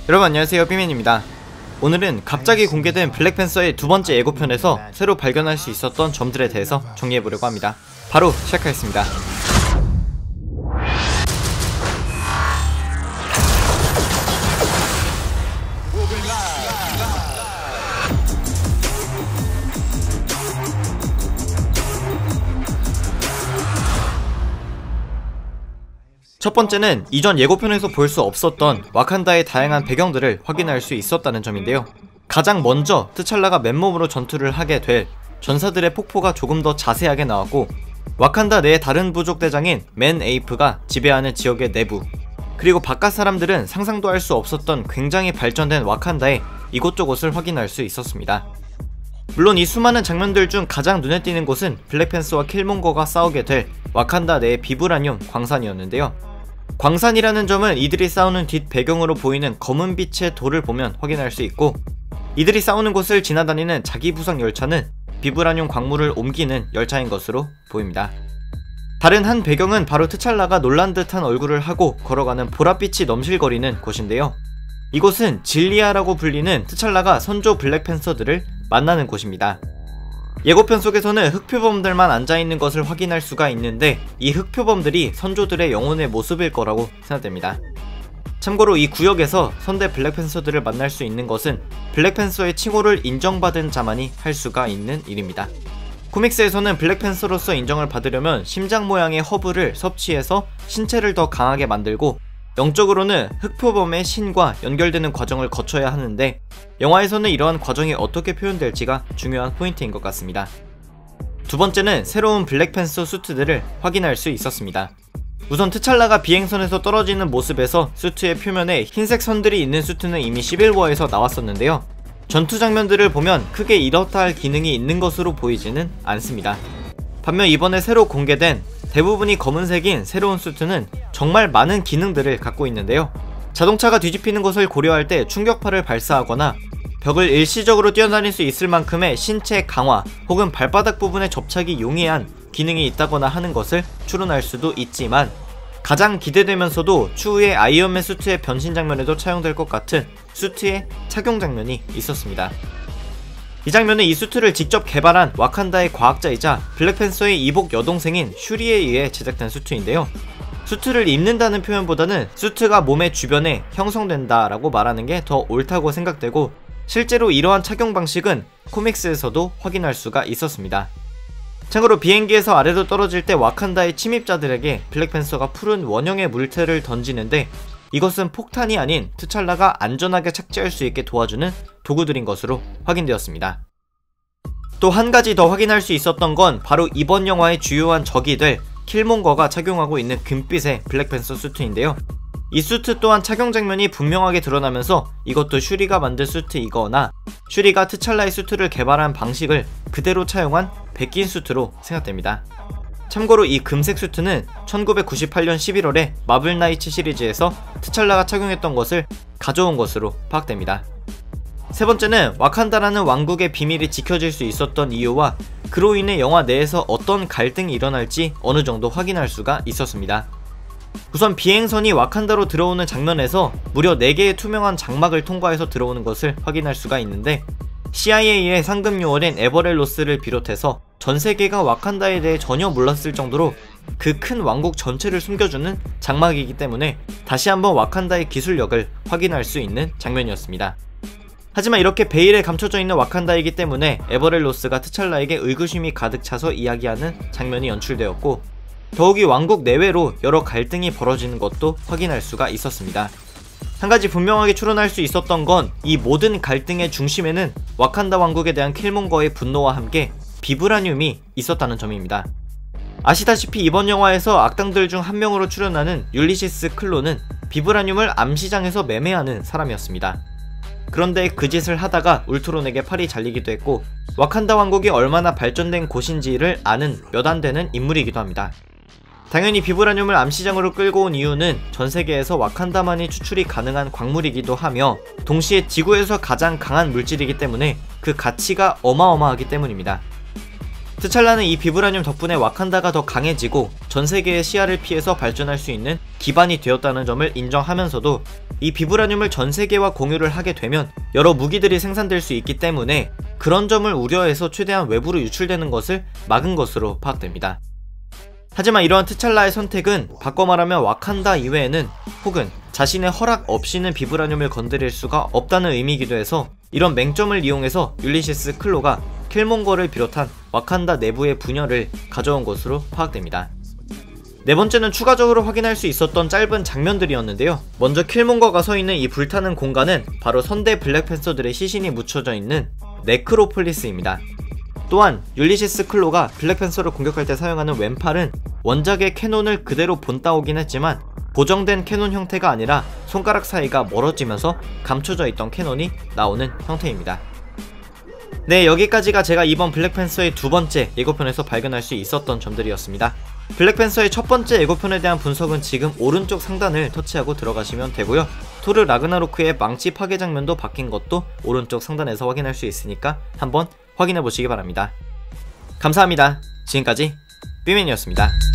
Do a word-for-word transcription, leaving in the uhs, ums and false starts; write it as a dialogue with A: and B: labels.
A: 여러분 안녕하세요, 삐맨입니다. 오늘은 갑자기 공개된 블랙팬서의 두 번째 예고편에서 새로 발견할 수 있었던 점들에 대해서 정리해보려고 합니다. 바로 시작하겠습니다. 첫 번째는 이전 예고편에서 볼 수 없었던 와칸다의 다양한 배경들을 확인할 수 있었다는 점인데요. 가장 먼저 트찰라가 맨몸으로 전투를 하게 될 전사들의 폭포가 조금 더 자세하게 나왔고, 와칸다 내 다른 부족 대장인 맨 에이프가 지배하는 지역의 내부, 그리고 바깥 사람들은 상상도 할 수 없었던 굉장히 발전된 와칸다의 이곳저곳을 확인할 수 있었습니다. 물론 이 수많은 장면들 중 가장 눈에 띄는 곳은 블랙팬서와 킬몽거가 싸우게 될 와칸다 내의 비브라늄 광산이었는데요. 광산이라는 점은 이들이 싸우는 뒷 배경으로 보이는 검은 빛의 돌을 보면 확인할 수 있고, 이들이 싸우는 곳을 지나다니는 자기 부상 열차는 비브라늄 광물을 옮기는 열차인 것으로 보입니다. 다른 한 배경은 바로 트찰라가 놀란 듯한 얼굴을 하고 걸어가는 보랏빛이 넘실거리는 곳인데요. 이곳은 질리아라고 불리는 트찰라가 선조 블랙팬서들을 만나는 곳입니다. 예고편 속에서는 흑표범들만 앉아있는 것을 확인할 수가 있는데, 이 흑표범들이 선조들의 영혼의 모습일 거라고 생각됩니다. 참고로 이 구역에서 선대 블랙팬서들을 만날 수 있는 것은 블랙팬서의 칭호를 인정받은 자만이 할 수가 있는 일입니다. 코믹스에서는 블랙팬서로서 인정을 받으려면 심장 모양의 허브를 섭취해서 신체를 더 강하게 만들고, 영적으로는 흑표범의 신과 연결되는 과정을 거쳐야 하는데, 영화에서는 이러한 과정이 어떻게 표현될지가 중요한 포인트인 것 같습니다. 두 번째는 새로운 블랙팬서 수트들을 확인할 수 있었습니다. 우선 트찰라가 비행선에서 떨어지는 모습에서 수트의 표면에 흰색 선들이 있는 수트는 이미 시빌워에서 나왔었는데요. 전투 장면들을 보면 크게 이렇다 할 기능이 있는 것으로 보이지는 않습니다. 반면 이번에 새로 공개된 대부분이 검은색인 새로운 수트는 정말 많은 기능들을 갖고 있는데요. 자동차가 뒤집히는 것을 고려할 때 충격파를 발사하거나 벽을 일시적으로 뛰어다닐 수 있을 만큼의 신체 강화 혹은 발바닥 부분에 접착이 용이한 기능이 있다거나 하는 것을 추론할 수도 있지만, 가장 기대되면서도 추후에 아이언맨 수트의 변신 장면에도 차용될 것 같은 수트의 착용 장면이 있었습니다. 이 장면은 이 수트를 직접 개발한 와칸다의 과학자이자 블랙팬서의 이복 여동생인 슈리에 의해 제작된 수트인데요. 수트를 입는다는 표현보다는 수트가 몸의 주변에 형성된다 라고 말하는 게 더 옳다고 생각되고, 실제로 이러한 착용 방식은 코믹스에서도 확인할 수가 있었습니다. 참고로 비행기에서 아래로 떨어질 때 와칸다의 침입자들에게 블랙팬서가 푸른 원형의 물체를 던지는데, 이것은 폭탄이 아닌 트찰라가 안전하게 착지할 수 있게 도와주는 도구들인 것으로 확인되었습니다. 또 한 가지 더 확인할 수 있었던 건 바로 이번 영화의 주요한 적이 될 킬몽거가 착용하고 있는 금빛의 블랙팬서 수트인데요. 이 수트 또한 착용 장면이 분명하게 드러나면서 이것도 슈리가 만든 수트이거나 슈리가 트찰라의 수트를 개발한 방식을 그대로 차용한 베낀 수트로 생각됩니다. 참고로 이 금색 수트는 천구백구십팔년 십일월에 마블 나이츠 시리즈에서 트찰라가 착용했던 것을 가져온 것으로 파악됩니다. 세 번째는 와칸다라는 왕국의 비밀이 지켜질 수 있었던 이유와 그로 인해 영화 내에서 어떤 갈등이 일어날지 어느 정도 확인할 수가 있었습니다. 우선 비행선이 와칸다로 들어오는 장면에서 무려 네 개의 투명한 장막을 통과해서 들어오는 것을 확인할 수가 있는데, 씨아이에이의 상급 요원인 에버렐 로스를 비롯해서 전세계가 와칸다에 대해 전혀 몰랐을 정도로 그 큰 왕국 전체를 숨겨주는 장막이기 때문에 다시 한번 와칸다의 기술력을 확인할 수 있는 장면이었습니다. 하지만 이렇게 베일에 감춰져 있는 와칸다이기 때문에 에버렐 로스가 트찰라에게 의구심이 가득 차서 이야기하는 장면이 연출되었고, 더욱이 왕국 내외로 여러 갈등이 벌어지는 것도 확인할 수가 있었습니다. 한 가지 분명하게 추론할 수 있었던 건 이 모든 갈등의 중심에는 와칸다 왕국에 대한 킬몽거의 분노와 함께 비브라늄이 있었다는 점입니다. 아시다시피 이번 영화에서 악당들 중 한 명으로 출연하는 율리시스 클로는 비브라늄을 암시장에서 매매하는 사람이었습니다. 그런데 그 짓을 하다가 울트론에게 팔이 잘리기도 했고, 와칸다 왕국이 얼마나 발전된 곳인지를 아는 몇 안 되는 인물이기도 합니다. 당연히 비브라늄을 암시장으로 끌고 온 이유는 전세계에서 와칸다만이 추출이 가능한 광물이기도 하며, 동시에 지구에서 가장 강한 물질이기 때문에 그 가치가 어마어마하기 때문입니다. 트찰라는 이 비브라늄 덕분에 와칸다가 더 강해지고 전세계의 시야를 피해서 발전할 수 있는 기반이 되었다는 점을 인정하면서도, 이 비브라늄을 전세계와 공유를 하게 되면 여러 무기들이 생산될 수 있기 때문에 그런 점을 우려해서 최대한 외부로 유출되는 것을 막은 것으로 파악됩니다. 하지만 이러한 트찰라의 선택은 바꿔 말하면 와칸다 이외에는 혹은 자신의 허락 없이는 비브라늄을 건드릴 수가 없다는 의미이기도 해서 이런 맹점을 이용해서 율리시스 클로가 킬몽거를 비롯한 와칸다 내부의 분열을 가져온 것으로 파악됩니다. 네 번째는 추가적으로 확인할 수 있었던 짧은 장면들이었는데요. 먼저 킬몽거가 서 있는 이 불타는 공간은 바로 선대 블랙팬서들의 시신이 묻혀져 있는 네크로폴리스입니다. 또한 율리시스 클로가 블랙팬서를 공격할 때 사용하는 왼팔은 원작의 캐논을 그대로 본따오긴 했지만 고정된 캐논 형태가 아니라 손가락 사이가 멀어지면서 감춰져 있던 캐논이 나오는 형태입니다. 네, 여기까지가 제가 이번 블랙팬서의 두 번째 예고편에서 발견할 수 있었던 점들이었습니다. 블랙팬서의 첫 번째 예고편에 대한 분석은 지금 오른쪽 상단을 터치하고 들어가시면 되고요. 토르 라그나로크의 망치 파괴 장면도 바뀐 것도 오른쪽 상단에서 확인할 수 있으니까 한번 확인해 보시기 바랍니다. 감사합니다. 지금까지 삐맨이었습니다.